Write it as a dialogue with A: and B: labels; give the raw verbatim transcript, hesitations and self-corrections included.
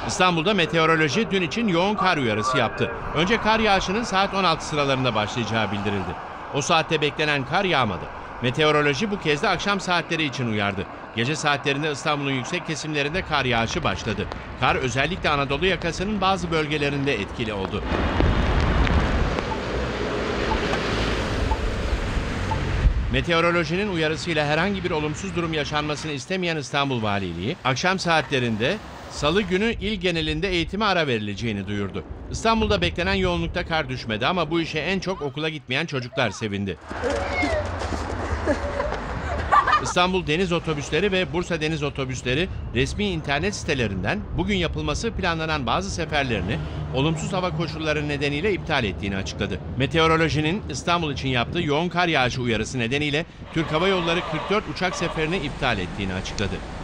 A: İstanbul'da meteoroloji dün için yoğun kar uyarısı yaptı. Önce kar yağışının saat on altı sıralarında başlayacağı bildirildi. O saatte beklenen kar yağmadı. Meteoroloji bu kez de akşam saatleri için uyardı. Gece saatlerinde İstanbul'un yüksek kesimlerinde kar yağışı başladı. Kar özellikle Anadolu yakasının bazı bölgelerinde etkili oldu. Meteorolojinin uyarısıyla herhangi bir olumsuz durum yaşanmasını istemeyen İstanbul Valiliği, akşam saatlerinde Salı günü il genelinde eğitime ara verileceğini duyurdu. İstanbul'da beklenen yoğunlukta kar düşmedi ama bu işe en çok okula gitmeyen çocuklar sevindi. İstanbul Deniz Otobüsleri ve Bursa Deniz Otobüsleri resmi internet sitelerinden bugün yapılması planlanan bazı seferlerini olumsuz hava koşulları nedeniyle iptal ettiğini açıkladı. Meteorolojinin İstanbul için yaptığı yoğun kar yağışı uyarısı nedeniyle Türk Hava Yolları kırk dört uçak seferini iptal ettiğini açıkladı.